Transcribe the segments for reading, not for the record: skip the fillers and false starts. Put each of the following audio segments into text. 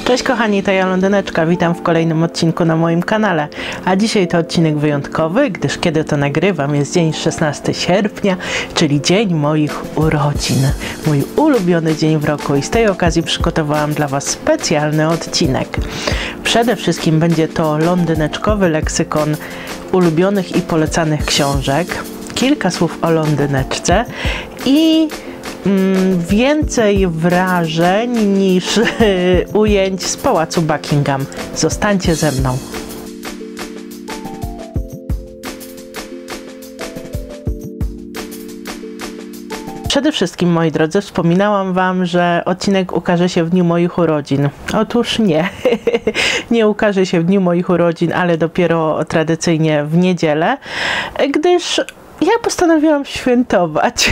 Cześć kochani, to ja Londyneczka, witam w kolejnym odcinku na moim kanale. A dzisiaj to odcinek wyjątkowy, gdyż kiedy to nagrywam jest dzień 16 sierpnia, czyli dzień moich urodzin. Mój ulubiony dzień w roku i z tej okazji przygotowałam dla Was specjalny odcinek. Przede wszystkim będzie to londyneczkowy leksykon ulubionych i polecanych książek, kilka słów o Londyneczce i więcej wrażeń niż ujęć z pałacu Buckingham. Zostańcie ze mną. Przede wszystkim, moi drodzy, wspominałam Wam, że odcinek ukaże się w dniu moich urodzin. Otóż nie. Nie ukaże się w dniu moich urodzin, ale dopiero tradycyjnie w niedzielę, gdyż ja postanowiłam świętować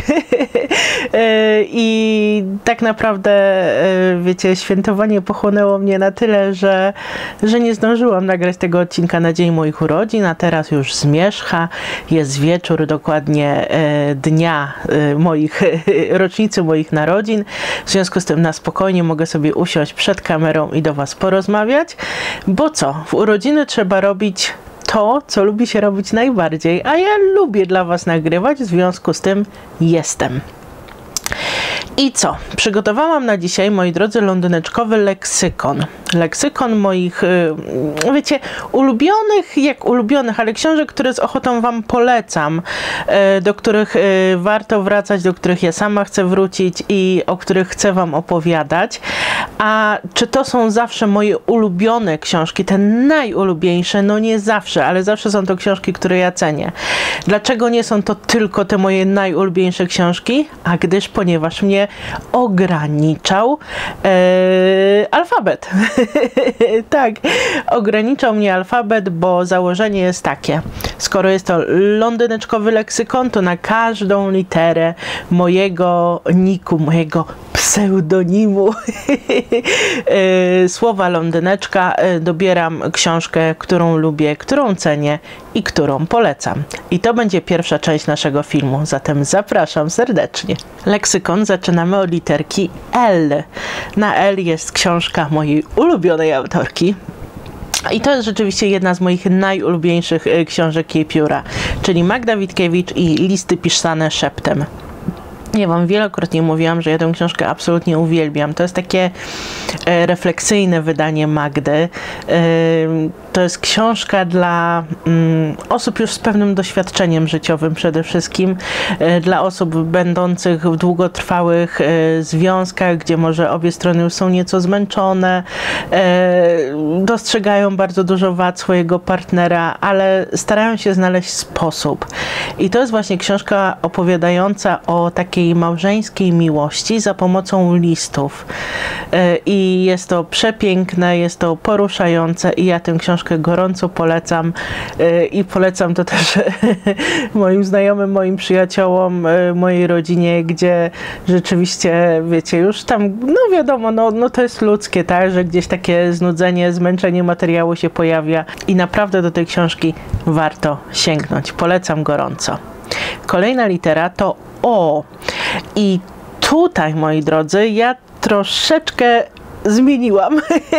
i tak naprawdę, wiecie, świętowanie pochłonęło mnie na tyle, że nie zdążyłam nagrać tego odcinka na dzień moich urodzin, a teraz już zmierzcha, jest wieczór dokładnie dnia rocznicy moich narodzin, w związku z tym na spokojnie mogę sobie usiąść przed kamerą i do Was porozmawiać, bo co, w urodziny trzeba robić to, co lubi się robić najbardziej, a ja lubię dla Was nagrywać, w związku z tym jestem. I co? Przygotowałam na dzisiaj, moi drodzy, londyneczkowy leksykon. Leksykon moich, wiecie, ulubionych, ale książek, które z ochotą Wam polecam, do których warto wracać, do których ja sama chcę wrócić i o których chcę Wam opowiadać. A czy to są zawsze moje ulubione książki, te najulubieńsze? No nie zawsze, ale zawsze są to książki, które ja cenię. Dlaczego nie są to tylko te moje najulubieńsze książki? A ponieważ mnie ograniczał alfabet. Tak, ograniczał mnie alfabet, bo założenie jest takie. Skoro jest to londyneczkowy leksykon, to na każdą literę mojego niku, mojego pseudonimu słowa Londyneczka dobieram książkę, którą lubię, którą cenię i którą polecam. I to będzie pierwsza część naszego filmu, zatem zapraszam serdecznie. Leksykon zaczynamy od literki L. Na L jest książka mojej ulubionej autorki. I to jest rzeczywiście jedna z moich najulubieńszych książek jej pióra, czyli Magda Witkiewicz i Listy pisane szeptem. Ja Wam wielokrotnie mówiłam, że ja tę książkę absolutnie uwielbiam. To jest takie refleksyjne wydanie Magdy. To jest książka dla osób już z pewnym doświadczeniem życiowym przede wszystkim. Dla osób będących w długotrwałych związkach, gdzie może obie strony już są nieco zmęczone, dostrzegają bardzo dużo wad swojego partnera, ale starają się znaleźć sposób. I to jest właśnie książka opowiadająca o takiej małżeńskiej miłości za pomocą listów. I jest to przepiękne, jest to poruszające i ja tę książkę gorąco polecam i polecam to też moim znajomym, moim przyjaciołom, mojej rodzinie, gdzie rzeczywiście, wiecie, już tam, no wiadomo, no to jest ludzkie, tak, że gdzieś takie znudzenie, zmęczenie materiału się pojawia i naprawdę do tej książki warto sięgnąć. Polecam gorąco. Kolejna litera to O. I tutaj, moi drodzy, ja troszeczkę zmieniłam,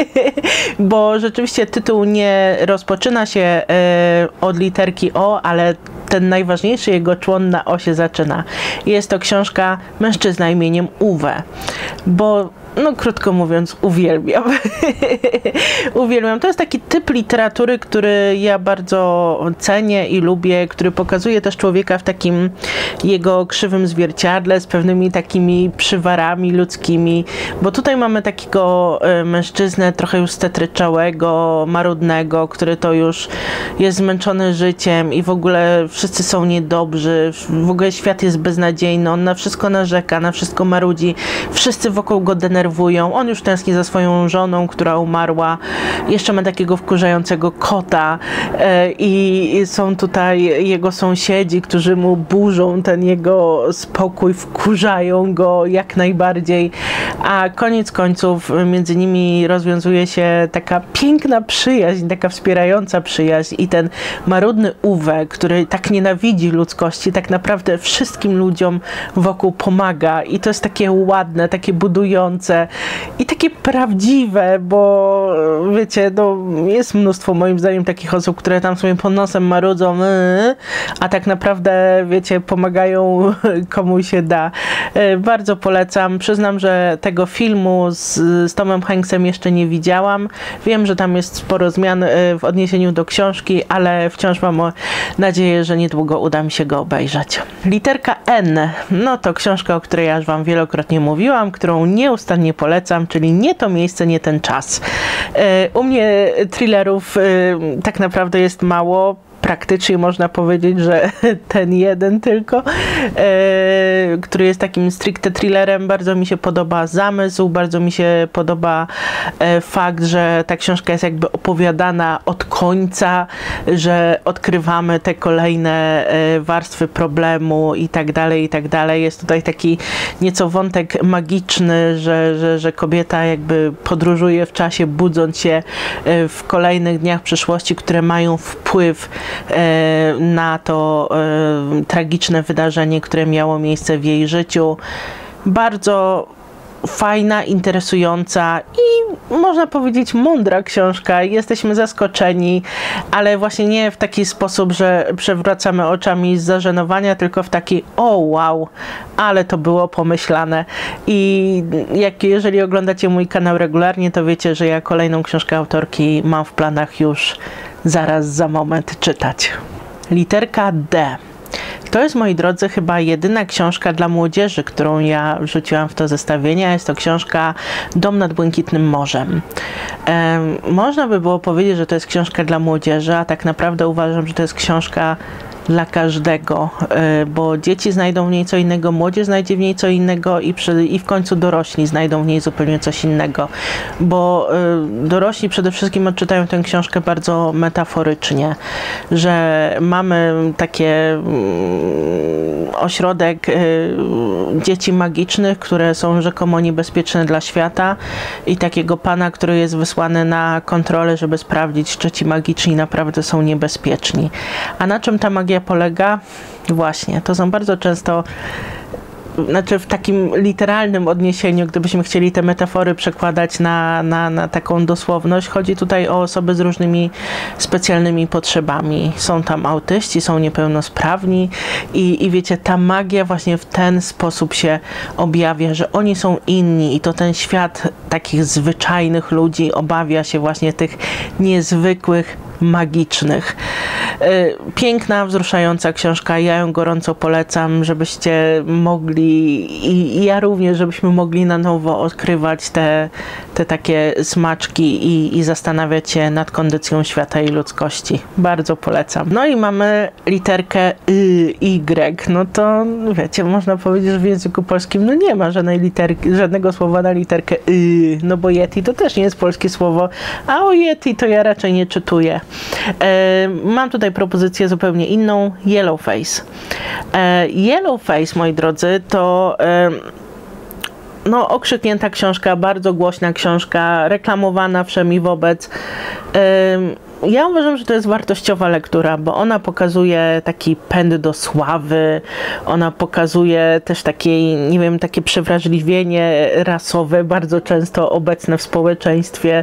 bo rzeczywiście tytuł nie rozpoczyna się od literki O, ale ten najważniejszy jego człon na O się zaczyna. Jest to książka Mężczyzna imieniem Uwe, bo no krótko mówiąc, uwielbiam. Uwielbiam. To jest taki typ literatury, który ja bardzo cenię i lubię, który pokazuje też człowieka w takim jego krzywym zwierciadle z pewnymi takimi przywarami ludzkimi, bo tutaj mamy takiego mężczyznę trochę już stetryczałego, marudnego, który to już jest zmęczony życiem i w ogóle wszyscy są niedobrzy, w ogóle świat jest beznadziejny, on na wszystko narzeka, na wszystko marudzi, wszyscy wokół go denerwują, on już tęskni za swoją żoną, która umarła, jeszcze ma takiego wkurzającego kota i są tutaj jego sąsiedzi, którzy mu burzą ten jego spokój, wkurzają go jak najbardziej, a koniec końców między nimi rozwiązuje się taka piękna przyjaźń, taka wspierająca przyjaźń i ten marudny Uwe, który tak nienawidzi ludzkości, tak naprawdę wszystkim ludziom wokół pomaga i to jest takie ładne, takie budujące, proste i takie prawdziwe, bo wiecie, no, jest mnóstwo moim zdaniem takich osób, które tam sobie pod nosem marudzą, a tak naprawdę, wiecie, pomagają komu się da. Bardzo polecam. Przyznam, że tego filmu z Tomem Hanksem jeszcze nie widziałam. Wiem, że tam jest sporo zmian w odniesieniu do książki, ale wciąż mam nadzieję, że niedługo uda mi się go obejrzeć. Literka N. No to książka, o której ja już wam wielokrotnie mówiłam, którą nieustannie polecam, czyli Nie to miejsce, nie ten czas. U mnie thrillerów tak naprawdę jest mało. Praktycznie można powiedzieć, że ten jeden tylko, który jest takim stricte thrillerem. Bardzo mi się podoba zamysł, bardzo mi się podoba fakt, że ta książka jest jakby opowiadana od końca, że odkrywamy te kolejne warstwy problemu i tak dalej, i tak dalej. Jest tutaj taki nieco wątek magiczny, że kobieta jakby podróżuje w czasie, budząc się w kolejnych dniach przyszłości, które mają wpływ na to tragiczne wydarzenie, które miało miejsce w jej życiu. Bardzo fajna, interesująca i można powiedzieć mądra książka. Jesteśmy zaskoczeni, ale właśnie nie w taki sposób, że przewracamy oczami z zażenowania, tylko w taki o wow, ale to było pomyślane. I jeżeli oglądacie mój kanał regularnie, to wiecie, że ja kolejną książkę autorki mam w planach już zaraz za moment czytać. Literka D. To jest, moi drodzy, chyba jedyna książka dla młodzieży, którą ja wrzuciłam w to zestawienie. Jest to książka Dom nad Błękitnym Morzem. Można by było powiedzieć, że to jest książka dla młodzieży, a tak naprawdę uważam, że to jest książka dla każdego, bo dzieci znajdą w niej co innego, młodzież znajdzie w niej co innego i w końcu dorośli znajdą w niej zupełnie coś innego, bo dorośli przede wszystkim odczytają tę książkę bardzo metaforycznie, że mamy takie ośrodek dzieci magicznych, które są rzekomo niebezpieczne dla świata i takiego pana, który jest wysłany na kontrolę, żeby sprawdzić, czy ci magiczni naprawdę są niebezpieczni. A na czym ta magia polega? Właśnie, to są bardzo często, znaczy w takim literalnym odniesieniu, gdybyśmy chcieli te metafory przekładać na taką dosłowność, chodzi tutaj o osoby z różnymi specjalnymi potrzebami. Są tam autyści, są niepełnosprawni i wiecie, ta magia właśnie w ten sposób się objawia, że oni są inni i to ten świat takich zwyczajnych ludzi obawia się właśnie tych niezwykłych, magicznych. Piękna, wzruszająca książka. Ja ją gorąco polecam, żebyście mogli i ja również, żebyśmy mogli na nowo odkrywać te takie smaczki i zastanawiać się nad kondycją świata i ludzkości. Bardzo polecam. No i mamy literkę Y. No to wiecie, można powiedzieć, że w języku polskim no nie ma żadnego słowa na literkę Y, no bo Yeti to też nie jest polskie słowo, a o Yeti to ja raczej nie czytuję. Mam tutaj propozycję zupełnie inną. Yellowface. Yellowface, moi drodzy, to no, okrzyknięta książka, bardzo głośna książka, reklamowana wszemi wobec. Ja uważam, że to jest wartościowa lektura, bo ona pokazuje taki pęd do sławy, ona pokazuje też takie, nie wiem, takie przewrażliwienie rasowe, bardzo często obecne w społeczeństwie.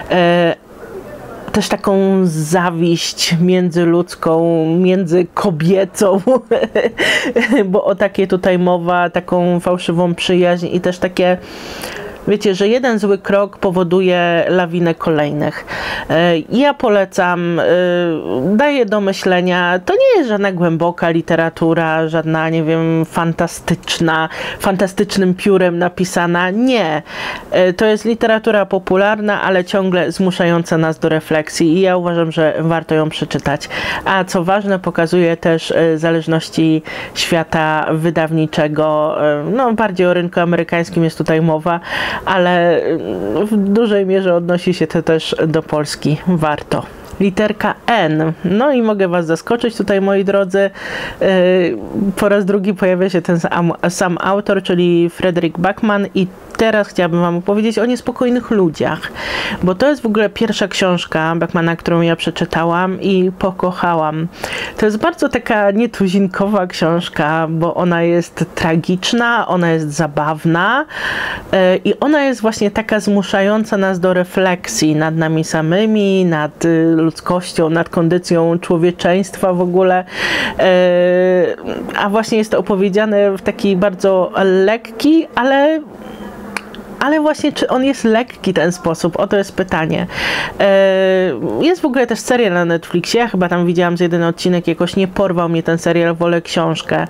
Też taką zawiść międzyludzką, międzykobiecą, bo o takie tutaj mowa, taką fałszywą przyjaźń i też takie, wiecie, że jeden zły krok powoduje lawinę kolejnych. Ja polecam, daję do myślenia. To nie jest żadna głęboka literatura, żadna, nie wiem, fantastycznym piórem napisana. Nie. To jest literatura popularna, ale ciągle zmuszająca nas do refleksji i ja uważam, że warto ją przeczytać. A co ważne, pokazuje też zależności świata wydawniczego. No, bardziej o rynku amerykańskim jest tutaj mowa, ale w dużej mierze odnosi się to też do Polski. Warto. Literka N. No i mogę was zaskoczyć tutaj, moi drodzy. Po raz drugi pojawia się ten sam autor, czyli Frederick Backman i teraz chciałabym wam opowiedzieć o niespokojnych ludziach. bo to jest w ogóle pierwsza książka Bachmana, którą ja przeczytałam i pokochałam. To jest bardzo taka nietuzinkowa książka, bo ona jest tragiczna, ona jest zabawna i ona jest właśnie taka zmuszająca nas do refleksji nad nami samymi, nad ludzkością, nad kondycją człowieczeństwa w ogóle. A właśnie jest to opowiedziane w taki bardzo lekki, ale właśnie, czy on jest lekki ten sposób? Oto jest pytanie. Jest w ogóle też serial na Netflixie, ja chyba tam widziałam z jeden odcinek, jakoś nie porwał mnie ten serial, wolę książkę.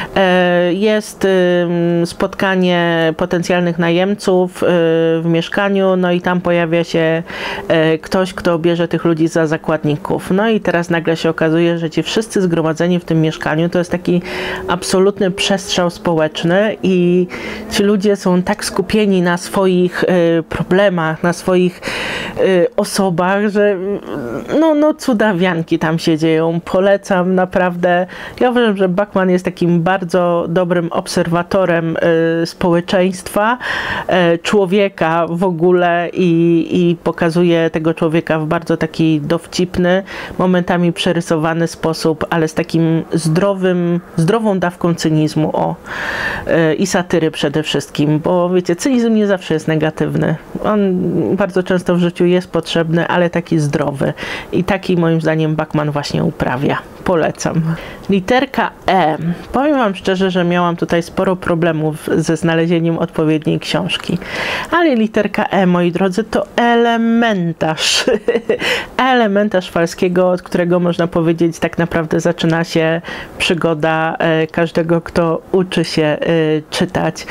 Jest spotkanie potencjalnych najemców w mieszkaniu, no i tam pojawia się ktoś, kto bierze tych ludzi za zakładników. No i teraz nagle się okazuje, że ci wszyscy zgromadzeni w tym mieszkaniu to jest taki absolutny przestrzał społeczny i ci ludzie są tak skupieni na swoich problemach, na swoich osobach, że no cudawianki tam się dzieją. Polecam naprawdę. Ja uważam, że Bachman jest takim bardzo dobrym obserwatorem społeczeństwa, człowieka w ogóle i pokazuje tego człowieka w bardzo taki dowcipny, momentami przerysowany sposób, ale z takim zdrową dawką cynizmu i satyry przede wszystkim, bo wiecie, cynizm nie zawsze jest negatywny. On bardzo często w życiu jest potrzebny, ale taki zdrowy. I taki moim zdaniem Bachman właśnie uprawia. Polecam. Literka E. Powiem wam szczerze, że miałam tutaj sporo problemów ze znalezieniem odpowiedniej książki. Ale literka E, moi drodzy, to elementarz. Elementarz Falskiego, od którego można powiedzieć tak naprawdę zaczyna się przygoda każdego, kto uczy się czytać.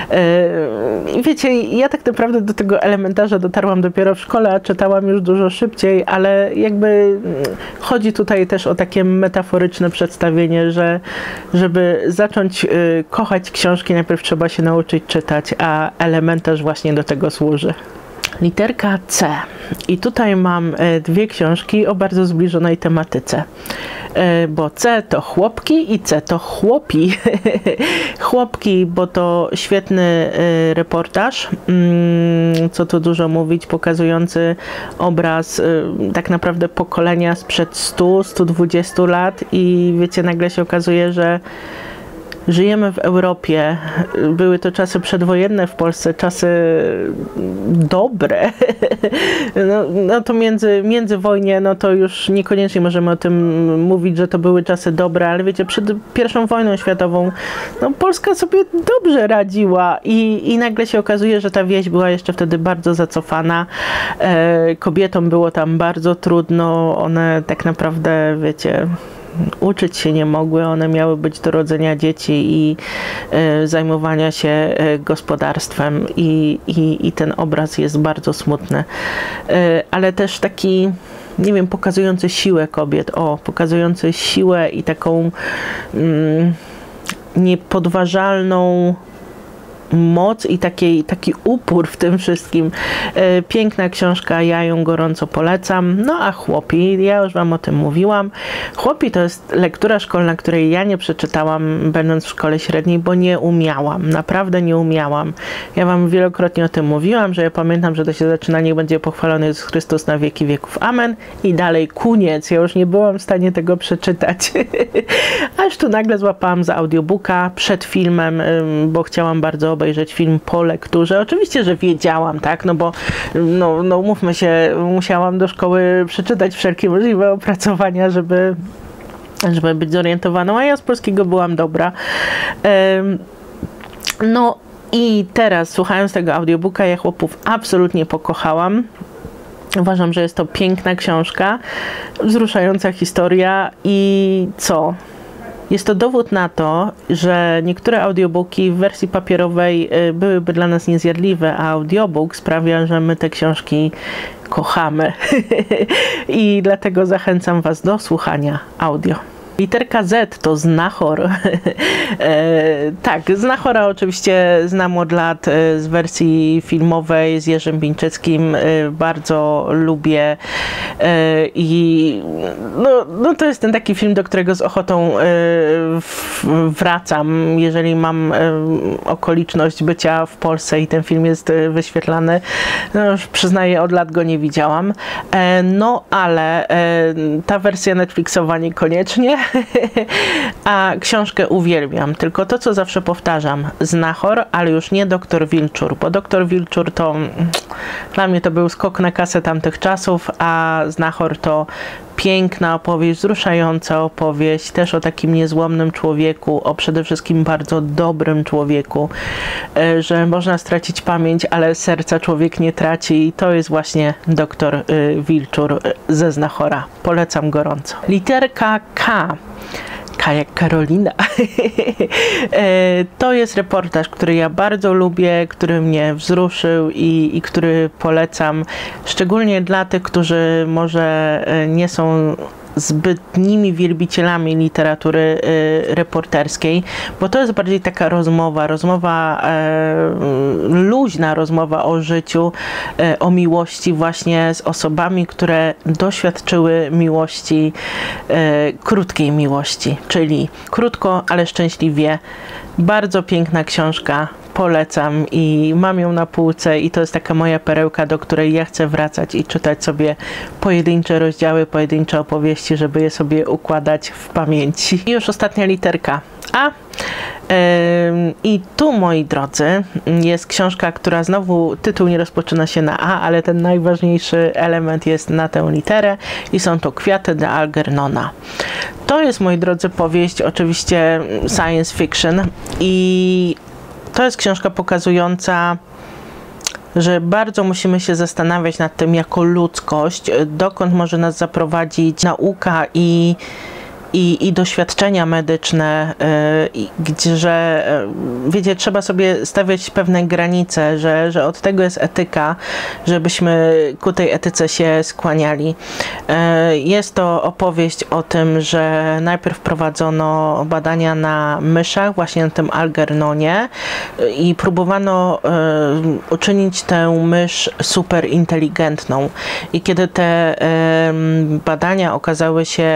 Wiecie, ja tak naprawdę do tego elementarza dotarłam dopiero w szkole, a czytałam już dużo szybciej, ale jakby chodzi tutaj też o takie metaforyczne przedstawienie, że żeby zacząć kochać książki, najpierw trzeba się nauczyć czytać, a elementarz właśnie do tego służy. Literka C. I tutaj mam dwie książki o bardzo zbliżonej tematyce. Bo C to chłopki i C to chłopi. Chłopki, bo to świetny reportaż, co tu dużo mówić, pokazujący obraz tak naprawdę pokolenia sprzed 100-120 lat i wiecie, nagle się okazuje, że żyjemy w Europie. Były to czasy przedwojenne w Polsce, czasy dobre. No to międzywojnie, no to już niekoniecznie możemy o tym mówić, że to były czasy dobre, ale wiecie, przed I wojną światową no Polska sobie dobrze radziła i nagle się okazuje, że ta wieś była jeszcze wtedy bardzo zacofana. Kobietom było tam bardzo trudno, one tak naprawdę, wiecie, uczyć się nie mogły, one miały być do rodzenia dzieci i zajmowania się gospodarstwem i ten obraz jest bardzo smutny. Ale też taki, nie wiem, pokazujący siłę kobiet, pokazujący siłę i taką niepodważalną moc i taki upór w tym wszystkim. Piękna książka, ja ją gorąco polecam. No a chłopi, ja już wam o tym mówiłam. Chłopi to jest lektura szkolna, której ja nie przeczytałam, będąc w szkole średniej, bo nie umiałam. Naprawdę nie umiałam. Ja wam wielokrotnie o tym mówiłam, że ja pamiętam, że to się zaczyna: niech będzie pochwalony Jezus Chrystus na wieki wieków. Amen. I dalej koniec. Ja już nie byłam w stanie tego przeczytać. Aż tu nagle złapałam za audiobooka przed filmem, bo chciałam bardzo obejrzeć film po lekturze. Oczywiście, że wiedziałam, tak, no bo no mówmy się, musiałam do szkoły przeczytać wszelkie możliwe opracowania, żeby być zorientowaną, a ja z polskiego byłam dobra. No i teraz, słuchając tego audiobooka, ja chłopów absolutnie pokochałam. Uważam, że jest to piękna książka, wzruszająca historia i co? Jest to dowód na to, że niektóre audiobooki w wersji papierowej byłyby dla nas niezjadliwe, a audiobook sprawia, że my te książki kochamy. I dlatego zachęcam was do słuchania audio. Literka Z to Znachor. Tak, Znachora oczywiście znam od lat z wersji filmowej z Jerzym Bińczyckim. Bardzo lubię i no to jest ten taki film, do którego z ochotą wracam, jeżeli mam okoliczność bycia w Polsce i ten film jest wyświetlany. No już przyznaję, od lat go nie widziałam. No ale ta wersja Netflixowa niekoniecznie. A książkę uwielbiam, tylko to, co zawsze powtarzam, Znachor, ale już nie Doktor Wilczur, bo Doktor Wilczur to dla mnie to był skok na kasę tamtych czasów, a Znachor to piękna opowieść, wzruszająca opowieść, też o takim niezłomnym człowieku, o przede wszystkim bardzo dobrym człowieku, że można stracić pamięć, ale serca człowiek nie traci i to jest właśnie Doktor Wilczur ze Znachora. Polecam gorąco. Literka K. K jak Karolina. To jest reportaż, który ja bardzo lubię, który mnie wzruszył i który polecam, szczególnie dla tych, którzy może nie są zbytnimi wielbicielami literatury reporterskiej, bo to jest bardziej taka rozmowa, luźna rozmowa o życiu, o miłości właśnie z osobami, które doświadczyły miłości, krótkiej miłości, czyli krótko, ale szczęśliwie. Bardzo piękna książka, polecam i mam ją na półce i to jest taka moja perełka, do której ja chcę wracać i czytać sobie pojedyncze rozdziały, pojedyncze opowieści, żeby je sobie układać w pamięci. I już ostatnia literka A. I tu, moi drodzy, jest książka, która znowu, tytuł nie rozpoczyna się na A, ale ten najważniejszy element jest na tę literę i są to Kwiaty de Algernona. To jest, moi drodzy, powieść, oczywiście science fiction i to jest książka pokazująca, że bardzo musimy się zastanawiać nad tym jako ludzkość, dokąd może nas zaprowadzić nauka i doświadczenia medyczne, że wiecie, trzeba sobie stawiać pewne granice, że od tego jest etyka, żebyśmy ku tej etyce się skłaniali. Jest to opowieść o tym, że najpierw prowadzono badania na myszach, właśnie na tym Algernonie i próbowano uczynić tę mysz super inteligentną. I kiedy te badania okazały się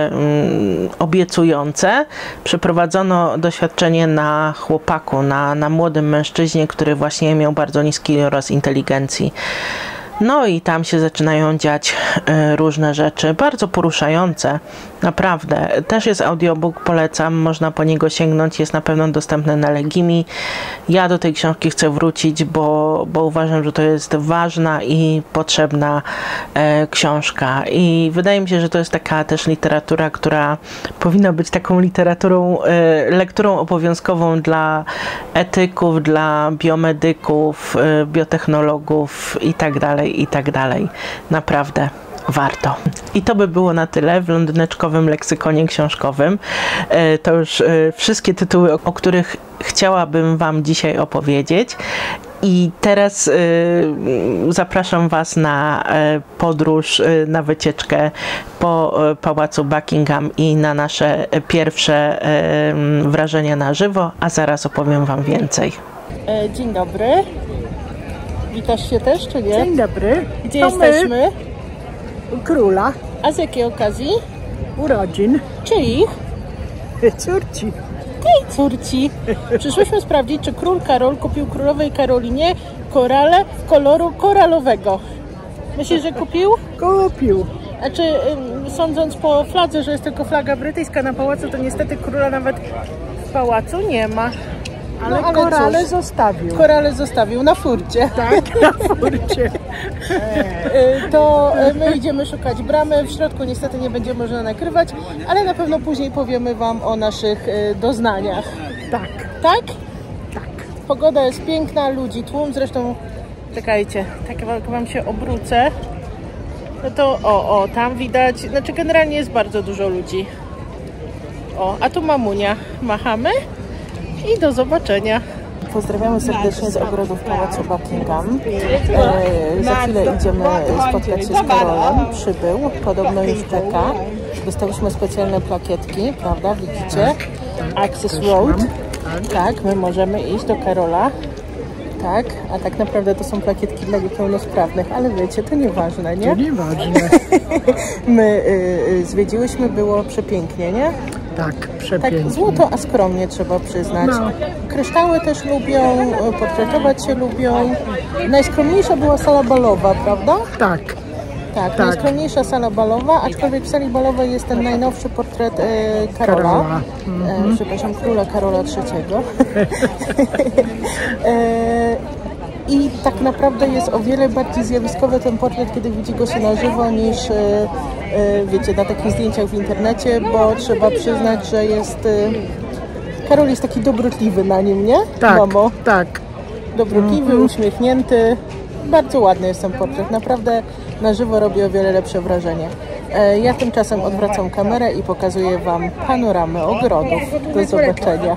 obiecujące, przeprowadzono doświadczenie na chłopaku, na młodym mężczyźnie, który właśnie miał bardzo niski roz inteligencji. No i tam się zaczynają dziać różne rzeczy, bardzo poruszające, naprawdę. Też jest audiobook, polecam, można po niego sięgnąć, jest na pewno dostępny na Legimi. Ja do tej książki chcę wrócić, bo uważam, że to jest ważna i potrzebna książka. I wydaje mi się, że to jest taka też literatura, która powinna być taką literaturą, lekturą obowiązkową dla etyków, dla biomedyków, biotechnologów i tak dalej. Naprawdę warto. I to by było na tyle w londyneczkowym leksykonie książkowym. To już wszystkie tytuły, o których chciałabym wam dzisiaj opowiedzieć. I teraz zapraszam was na podróż, na wycieczkę po Pałacu Buckingham i na nasze pierwsze wrażenia na żywo, a zaraz opowiem wam więcej. Dzień dobry. Witasz się też, czy nie? Dzień dobry. Gdzie jesteśmy? U króla. A z jakiej okazji? Urodzin. Czyich? Córci. Tej córci. Przyszłyśmy sprawdzić, czy król Karol kupił królowej Karolinie korale koloru koralowego. Myślisz, że kupił? Kupił. Znaczy, sądząc po fladze, że jest tylko flaga brytyjska na pałacu, to niestety króla nawet w pałacu nie ma. Ale korale zostawił. Korale zostawił na furcie. Tak, na furcie. To my idziemy szukać bramy. W środku niestety nie będzie można nakrywać, ale na pewno później powiemy wam o naszych doznaniach. Tak. Tak? Tak. Pogoda jest piękna, ludzi tłum. Zresztą, czekajcie, tak wam się obrócę. No to tam widać, znaczy generalnie jest bardzo dużo ludzi. A tu mamunia. Machamy i do zobaczenia. Pozdrawiamy serdecznie z ogrodów Pałacu Buckingham. Za chwilę idziemy spotkać się z Karolem. Przybył, podobno już czeka. Dostałyśmy specjalne plakietki, prawda? Widzicie? Access Road. Tak, my możemy iść do Karola. Tak, a tak naprawdę to są plakietki dla niepełnosprawnych, ale wiecie, to nieważne, nie? To nieważne. My zwiedziłyśmy, było przepięknie, nie? Tak, przepięknie. Tak, złoto, a skromnie trzeba przyznać. No. Kryształy też lubią, portretować się lubią. Najskromniejsza była sala balowa, prawda? Tak. Tak, najskromniejsza sala balowa, aczkolwiek w sali balowej jest ten najnowszy portret Karola. Przepraszam, króla Karola III. I tak naprawdę jest o wiele bardziej zjawiskowy ten portret, kiedy widzi go się na żywo, niż wiecie, na takich zdjęciach w internecie, bo trzeba przyznać, że jest Karol jest taki dobrotliwy na nim, nie? Tak, mamo? tak. Dobrotliwy, uśmiechnięty. Bardzo ładny jest ten portret. Naprawdę na żywo robi o wiele lepsze wrażenie. Ja tymczasem odwracam kamerę i pokazuję Wam panoramę ogrodów. Do zobaczenia.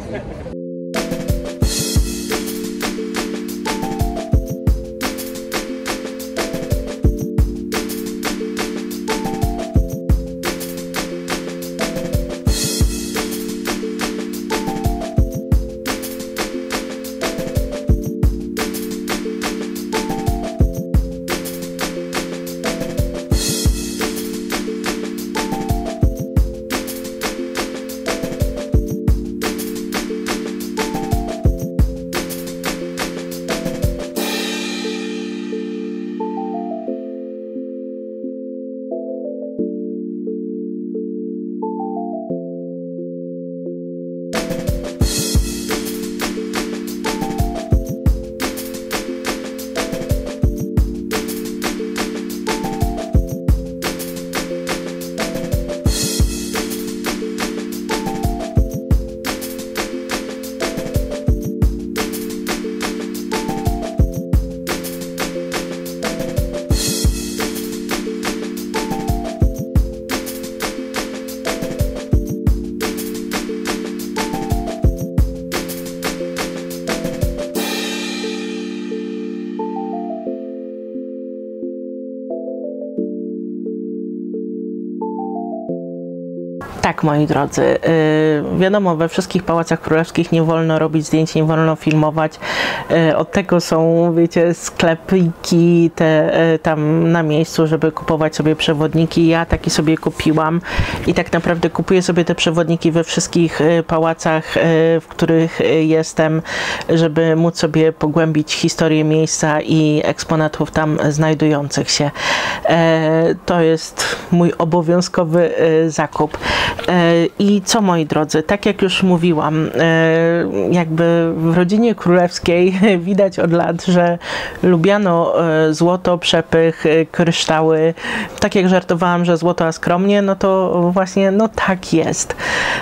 Tak, moi drodzy, wiadomo, we wszystkich pałacach królewskich nie wolno robić zdjęć, nie wolno filmować. Od tego są, wiecie, sklepiki te tam na miejscu, żeby kupować sobie przewodniki. Ja taki sobie kupiłam i tak naprawdę kupuję sobie te przewodniki we wszystkich pałacach, w których jestem, żeby móc sobie pogłębić historię miejsca i eksponatów tam znajdujących się. To jest mój obowiązkowy zakup. I co, moi drodzy, tak jak już mówiłam, jakby w rodzinie królewskiej widać od lat, że lubiano złoto, przepych, kryształy. Tak jak żartowałam, że złoto a skromnie, no to właśnie, no tak jest.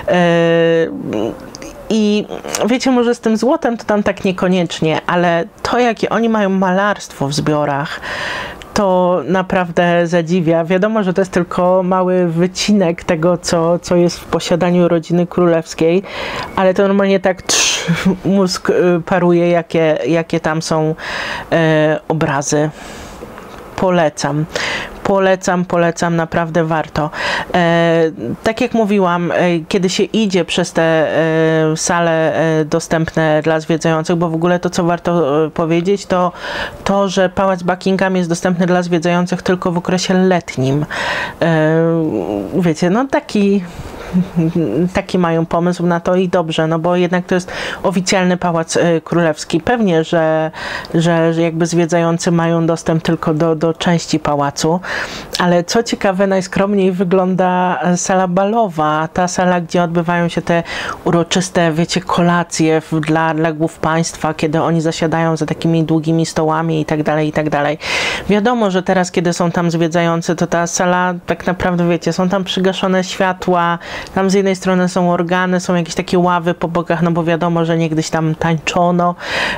I wiecie, może z tym złotem to tam tak niekoniecznie, ale to, jakie oni mają malarstwo w zbiorach, to naprawdę zadziwia. Wiadomo, że to jest tylko mały wycinek tego, co jest w posiadaniu rodziny królewskiej, ale to normalnie tak mózg paruje, jakie tam są obrazy. Polecam, naprawdę warto. Tak jak mówiłam, kiedy się idzie przez te sale dostępne dla zwiedzających, bo w ogóle to, co warto powiedzieć, to, że Pałac Buckingham jest dostępny dla zwiedzających tylko w okresie letnim. Wiecie, no taki mają pomysł na to i dobrze, no bo jednak to jest oficjalny pałac królewski. Pewnie, że jakby zwiedzający mają dostęp tylko do części pałacu, ale co ciekawe, najskromniej wygląda sala balowa, ta sala, gdzie odbywają się te uroczyste, wiecie, kolacje dla głów państwa, kiedy oni zasiadają za takimi długimi stołami i tak dalej, i tak dalej. Wiadomo, że teraz, kiedy są tam zwiedzający, to ta sala tak naprawdę, wiecie, są tam przygaszone światła, Tam z jednej strony są organy, są jakieś takie ławy po bokach, no bo wiadomo, że niegdyś tam tańczono,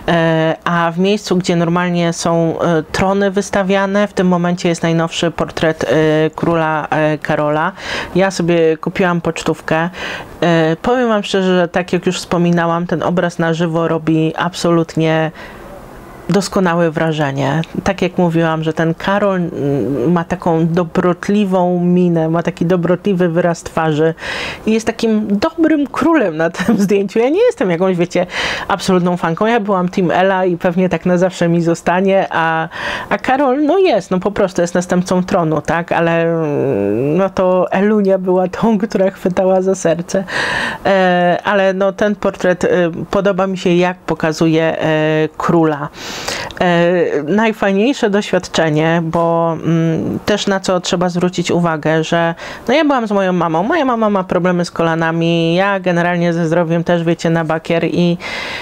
a w miejscu, gdzie normalnie są trony wystawiane, w tym momencie jest najnowszy portret króla Karola. Ja sobie kupiłam pocztówkę. Powiem wam szczerze, że tak jak już wspominałam, ten obraz na żywo robi absolutnie doskonałe wrażenie. Tak jak mówiłam, że ten Karol ma taką dobrotliwą minę, ma taki dobrotliwy wyraz twarzy i jest takim dobrym królem na tym zdjęciu. Ja nie jestem jakąś, wiecie, absolutną fanką. Ja byłam Team Ela i pewnie tak na zawsze mi zostanie, a Karol, no jest, no po prostu jest następcą tronu, tak? Ale no to Elunia była tą, która chwytała za serce. Ale no ten portret podoba mi się, jak pokazuje króla. Najfajniejsze doświadczenie, bo też na co trzeba zwrócić uwagę, że no ja byłam z moją mamą, moja mama ma problemy z kolanami, ja generalnie ze zdrowiem też, wiecie, na bakier i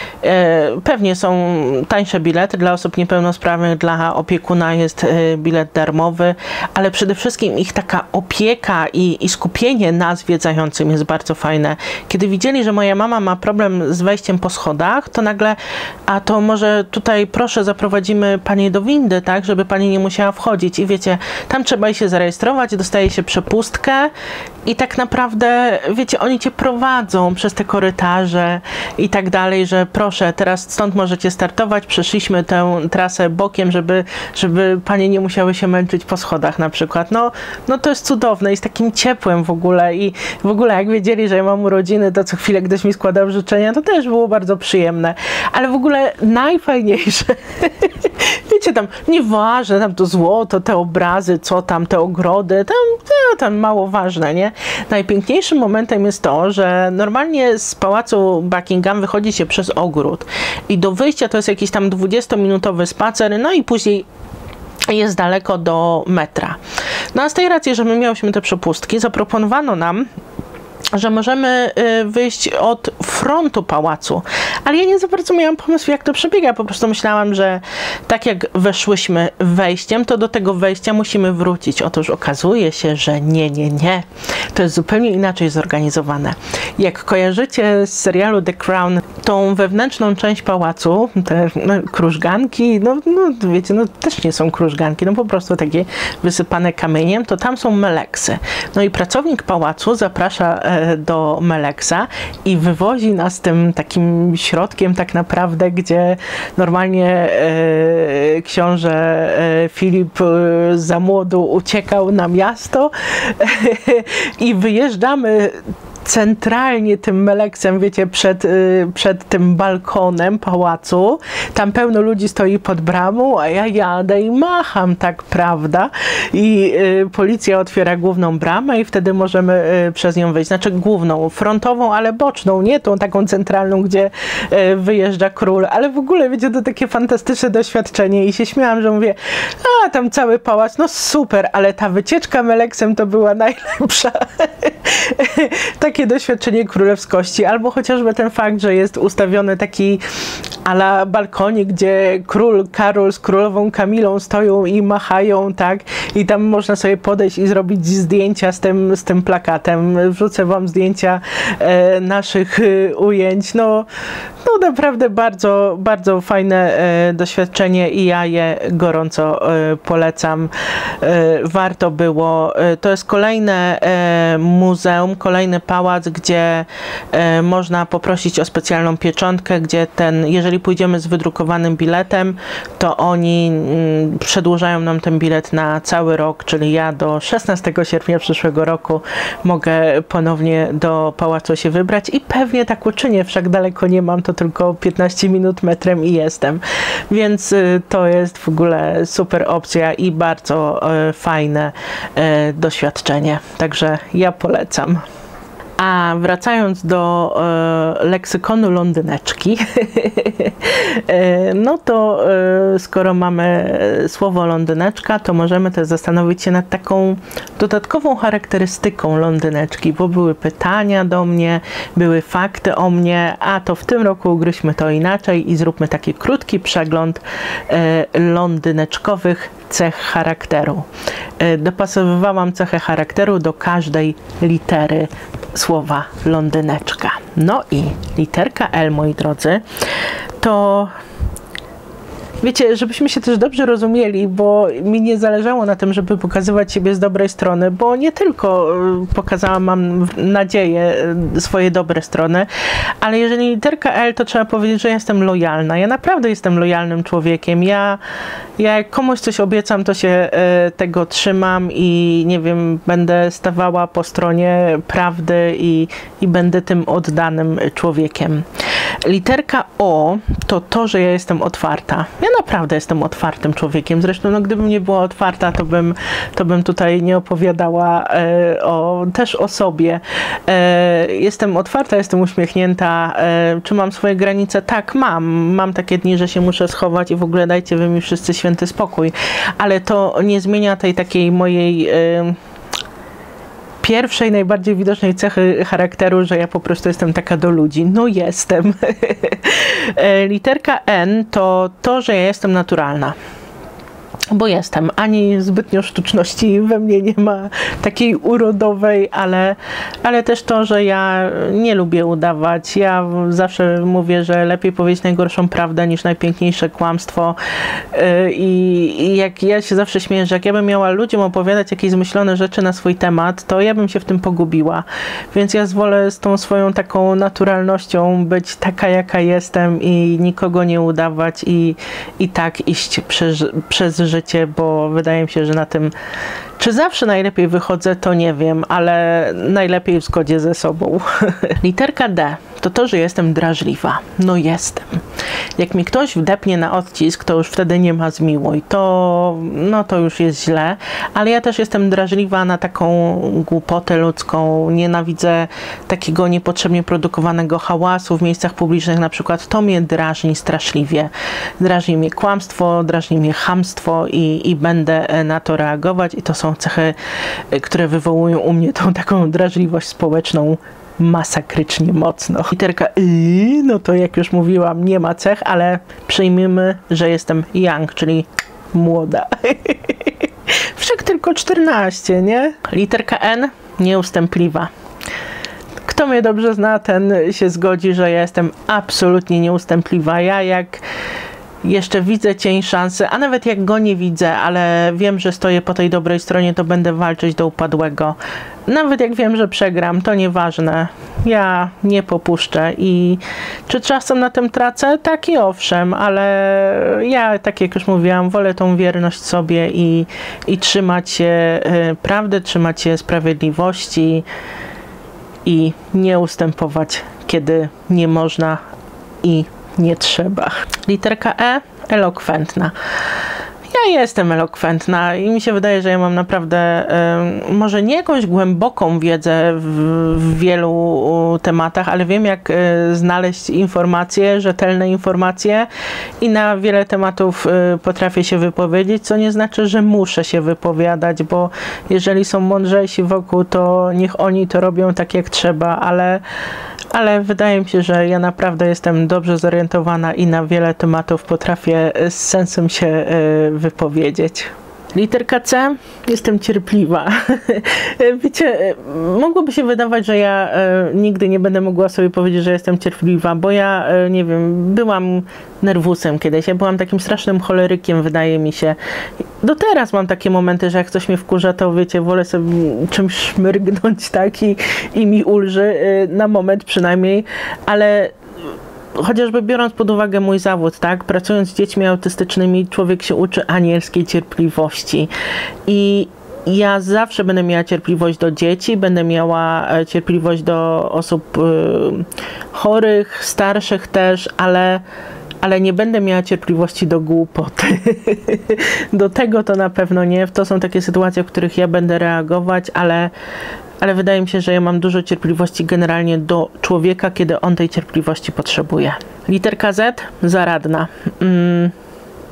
pewnie są tańsze bilety dla osób niepełnosprawnych, dla opiekuna jest bilet darmowy, ale przede wszystkim ich taka opieka i skupienie na zwiedzającym jest bardzo fajne. Kiedy widzieli, że moja mama ma problem z wejściem po schodach, to nagle, a to może tutaj proszę zaprowadzimy pani do windy, tak, żeby pani nie musiała wchodzić i wiecie, tam trzeba się zarejestrować, dostaje się przepustkę i tak naprawdę, wiecie, oni cię prowadzą przez te korytarze i tak dalej, że proszę, teraz stąd możecie startować, przeszliśmy tę trasę bokiem, żeby panie nie musiały się męczyć po schodach na przykład. No to jest cudowne i z takim ciepłem w ogóle i w ogóle jak wiedzieli, że ja mam urodziny, to co chwilę ktoś mi składał życzenia, to też było bardzo przyjemne. Ale w ogóle najfajniejsze, wiecie, tam nieważne, tam to złoto, te obrazy, co tam, te ogrody, tam mało ważne, nie? Najpiękniejszym momentem jest to, że normalnie z pałacu Buckingham wychodzi się przez ogród i do wyjścia to jest jakiś tam 20-minutowy spacer, no i później jest daleko do metra. No a z tej racji, że my miałyśmy te przepustki, zaproponowano nam, że możemy wyjść od frontu pałacu. Ale ja nie za bardzo miałam pomysłu, jak to przebiega. Po prostu myślałam, że tak jak weszłyśmy wejściem, to do tego wejścia musimy wrócić. Otóż okazuje się, że nie. To jest zupełnie inaczej zorganizowane. Jak kojarzycie z serialu The Crown, tą wewnętrzną część pałacu, te krużganki, no wiecie, no też nie są krużganki, no po prostu takie wysypane kamieniem, to tam są meleksy. No i pracownik pałacu zaprasza do Meleksa i wywozi nas tym takim środkiem tak naprawdę, gdzie normalnie książę Filip za młodu uciekał na miasto i wyjeżdżamy centralnie tym Meleksem, wiecie, przed tym balkonem pałacu. Tam pełno ludzi stoi pod bramą, a ja jadę i macham, tak, prawda? I policja otwiera główną bramę i wtedy możemy przez nią wyjść. Znaczy główną, frontową, ale boczną, nie tą taką centralną, gdzie wyjeżdża król. Ale w ogóle, wiecie, to takie fantastyczne doświadczenie i się śmiałam, że mówię, a tam cały pałac, no super, ale ta wycieczka Meleksem to była najlepsza. Takie doświadczenie królewskości, albo chociażby ten fakt, że jest ustawiony taki a la balkonik, gdzie król Karol z królową Kamilą stoją i machają, tak? I tam można sobie podejść i zrobić zdjęcia z tym plakatem. Wrzucę wam zdjęcia naszych ujęć. No naprawdę bardzo, bardzo fajne doświadczenie i ja je gorąco polecam. Warto było. To jest kolejne muzeum, kolejny pałac, gdzie można poprosić o specjalną pieczątkę, gdzie jeżeli pójdziemy z wydrukowanym biletem, to oni przedłużają nam ten bilet na cały rok, czyli ja do 16 sierpnia przyszłego roku mogę ponownie do pałacu się wybrać i pewnie tak uczynię, wszak daleko nie mam, to tylko 15 minut metrem i jestem. Więc to jest w ogóle super opcja i bardzo fajne doświadczenie. Także ja polecam. A wracając do leksykonu londyneczki, no to skoro mamy słowo londyneczka, to możemy też zastanowić się nad taką dodatkową charakterystyką londyneczki, bo były pytania do mnie, były fakty o mnie, a to w tym roku ugryźmy to inaczej i zróbmy taki krótki przegląd londyneczkowych cech charakteru. Dopasowywałam cechę charakteru do każdej litery słowa londyneczka. No i literka L, moi drodzy, to wiecie, żebyśmy się też dobrze rozumieli, bo mi nie zależało na tym, żeby pokazywać siebie z dobrej strony, bo nie tylko pokazałam, mam nadzieję, swoje dobre strony, ale jeżeli literka L, to trzeba powiedzieć, że jestem lojalna. Ja naprawdę jestem lojalnym człowiekiem. Ja jak komuś coś obiecam, to się tego trzymam i nie wiem, będę stawała po stronie prawdy i będę tym oddanym człowiekiem. Literka O to, że ja jestem otwarta. Ja naprawdę jestem otwartym człowiekiem. Zresztą, no, gdybym nie była otwarta, to bym tutaj nie opowiadała też o sobie. Jestem otwarta, jestem uśmiechnięta. Czy mam swoje granice? Tak, mam. Mam takie dni, że się muszę schować i w ogóle dajcie wy mi wszyscy święty spokój. Ale to nie zmienia tej takiej mojej pierwszej, najbardziej widocznej cechy charakteru, że ja po prostu jestem taka do ludzi. No jestem. Literka N to, że ja jestem naturalna. Bo jestem. Ani zbytnio sztuczności we mnie nie ma, takiej urodowej, ale też to, że ja nie lubię udawać. Ja zawsze mówię, że lepiej powiedzieć najgorszą prawdę niż najpiękniejsze kłamstwo. I jak ja się zawsze śmieję, że jak ja bym miała ludziom opowiadać jakieś zmyślone rzeczy na swój temat, to ja bym się w tym pogubiła. Więc ja zwolę z tą swoją taką naturalnością być taka, jaka jestem i nikogo nie udawać i tak iść przez życie, bo wydaje mi się, że na tym, czy zawsze najlepiej wychodzę, to nie wiem, ale najlepiej w zgodzie ze sobą. Literka D to, że jestem drażliwa. No jestem. Jak mi ktoś wdepnie na odcisk, to już wtedy nie ma zmiłuj. To już jest źle, ale ja też jestem drażliwa na taką głupotę ludzką. Nienawidzę takiego niepotrzebnie produkowanego hałasu w miejscach publicznych. Na przykład to mnie drażni straszliwie. Drażni mnie kłamstwo, drażni mnie chamstwo i będę na to reagować. I to są cechy, które wywołują u mnie tą taką drażliwość społeczną masakrycznie mocno. Literka Y, no to jak już mówiłam, nie ma cech, ale przyjmijmy, że jestem young, czyli młoda. Wszak tylko 14, nie? Literka N, nieustępliwa. Kto mnie dobrze zna, ten się zgodzi, że ja jestem absolutnie nieustępliwa. Ja jak jeszcze widzę cień szansy, a nawet jak go nie widzę, ale wiem, że stoję po tej dobrej stronie, to będę walczyć do upadłego. Nawet jak wiem, że przegram, to nieważne. Ja nie popuszczę i czy czasem na tym tracę? Tak i owszem, ale ja, tak jak już mówiłam, wolę tą wierność sobie i trzymać się prawdy, trzymać się sprawiedliwości i nie ustępować, kiedy nie można i nie trzeba. Literka E, elokwentna. Ja jestem elokwentna i mi się wydaje, że ja mam naprawdę może nie jakąś głęboką wiedzę w wielu tematach, ale wiem, jak znaleźć informacje, rzetelne informacje i na wiele tematów potrafię się wypowiedzieć, co nie znaczy, że muszę się wypowiadać, bo jeżeli są mądrzejsi wokół, to niech oni to robią tak, jak trzeba, ale wydaje mi się, że ja naprawdę jestem dobrze zorientowana i na wiele tematów potrafię z sensem się wypowiedzieć. Literka C, jestem cierpliwa. Wiecie, mogłoby się wydawać, że ja nigdy nie będę mogła sobie powiedzieć, że jestem cierpliwa, bo ja, nie wiem, byłam nerwusem kiedyś, ja byłam takim strasznym cholerykiem, wydaje mi się. Do teraz mam takie momenty, że jak coś mnie wkurza, to wiecie, wolę sobie czymś szmyrgnąć, tak, i mi ulży, na moment przynajmniej, ale chociażby biorąc pod uwagę mój zawód, tak, pracując z dziećmi autystycznymi, człowiek się uczy anielskiej cierpliwości i ja zawsze będę miała cierpliwość do dzieci, będę miała cierpliwość do osób chorych, starszych też, ale nie będę miała cierpliwości do głupoty. Do tego to na pewno nie. To są takie sytuacje, w których ja będę reagować, ale wydaje mi się, że ja mam dużo cierpliwości generalnie do człowieka, kiedy on tej cierpliwości potrzebuje. Literka Z, zaradna.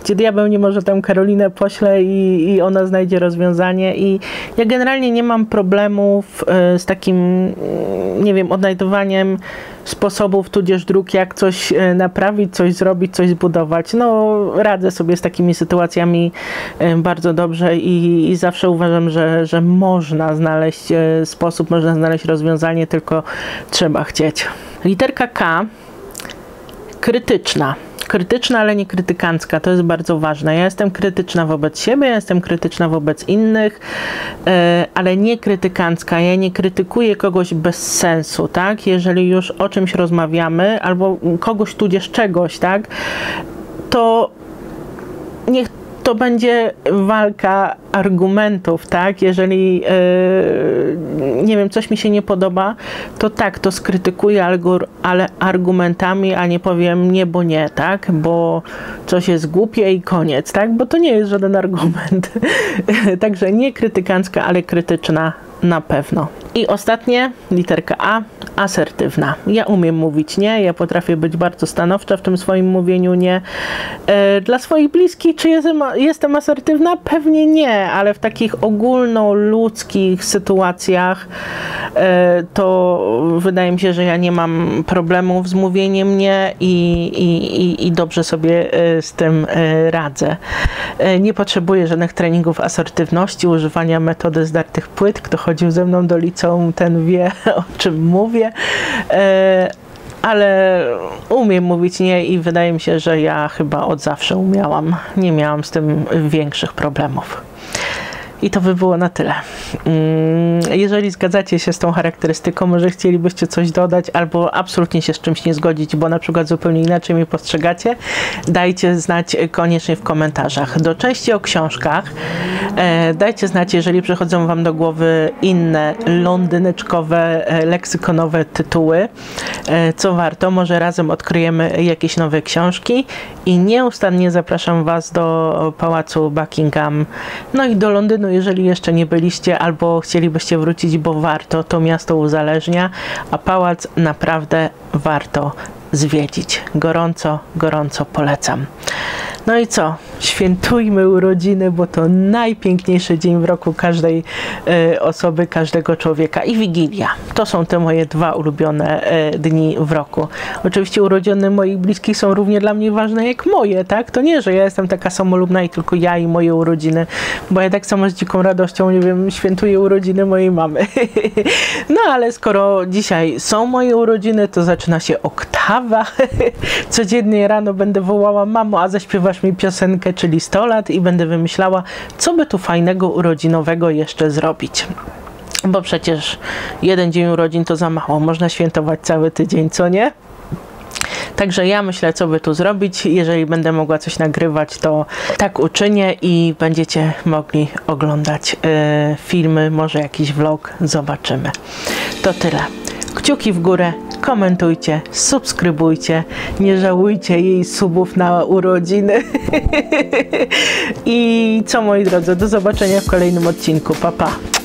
gdzie diabeł nie może, tam Karolinę pośle i ona znajdzie rozwiązanie. I ja generalnie nie mam problemów z takim, nie wiem, odnajdywaniem sposobów tudzież dróg, jak coś naprawić, coś zrobić, coś zbudować. No, radzę sobie z takimi sytuacjami bardzo dobrze i zawsze uważam, że można znaleźć sposób, można znaleźć rozwiązanie, tylko trzeba chcieć. Literka K. Krytyczna. Krytyczna, ale nie krytykancka. To jest bardzo ważne. Ja jestem krytyczna wobec siebie, ja jestem krytyczna wobec innych, ale nie krytykancka. Ja nie krytykuję kogoś bez sensu, tak? Jeżeli już o czymś rozmawiamy, albo kogoś tudzież czegoś, tak? To niech to będzie walka argumentów, tak? Jeżeli, nie wiem, coś mi się nie podoba, to tak, to skrytykuję, ale argumentami, a nie powiem nie, bo nie, tak? Bo coś jest głupie i koniec, tak? Bo to nie jest żaden argument. Także nie krytykancka, ale krytyczna na pewno. I ostatnie, literka A, asertywna. Ja umiem mówić nie, ja potrafię być bardzo stanowcza w tym swoim mówieniu nie. Dla swoich bliskich, czy jestem asertywna? Pewnie nie, ale w takich ogólnoludzkich sytuacjach to wydaje mi się, że ja nie mam problemów z mówieniem nie i dobrze sobie z tym radzę. Nie potrzebuję żadnych treningów asertywności, używania metody zdartych płyt. Kto chodził ze mną do liceum, ten wie, o czym mówię. Ale umiem mówić nie i wydaje mi się, że ja chyba od zawsze umiałam. Nie miałam z tym większych problemów. I to by było na tyle. Jeżeli zgadzacie się z tą charakterystyką, może chcielibyście coś dodać albo absolutnie się z czymś nie zgodzić, bo na przykład zupełnie inaczej mnie postrzegacie, dajcie znać koniecznie w komentarzach. Do części o książkach dajcie znać, jeżeli przychodzą wam do głowy inne londyneczkowe, leksykonowe tytuły, co warto. Może razem odkryjemy jakieś nowe książki i nieustannie zapraszam was do Pałacu Buckingham, no i do Londynu, jeżeli jeszcze nie byliście albo chcielibyście wrócić, bo warto, to miasto uzależnia, a pałac naprawdę warto zwiedzić. Gorąco, gorąco polecam. No i co? Świętujmy urodziny, bo to najpiękniejszy dzień w roku każdej osoby, każdego człowieka. I Wigilia. To są te moje dwa ulubione dni w roku. Oczywiście urodziny moich bliskich są równie dla mnie ważne jak moje, tak? To nie, że ja jestem taka samolubna i tylko ja i moje urodziny, bo ja tak samo z dziką radością, nie wiem, świętuję urodziny mojej mamy. No ale skoro dzisiaj są moje urodziny, to zaczyna się oktawa. Codziennie rano będę wołała: mamo, a zaśpiewasz mi piosenkę, czyli 100 lat, i będę wymyślała, co by tu fajnego urodzinowego jeszcze zrobić. Bo przecież jeden dzień urodzin to za mało, można świętować cały tydzień, co nie? Także ja myślę, co by tu zrobić. Jeżeli będę mogła coś nagrywać, to tak uczynię i będziecie mogli oglądać filmy, może jakiś vlog, zobaczymy. To tyle. Kciuki w górę, komentujcie, subskrybujcie, nie żałujcie jej subów na urodziny. I co, moi drodzy, do zobaczenia w kolejnym odcinku. Pa, pa!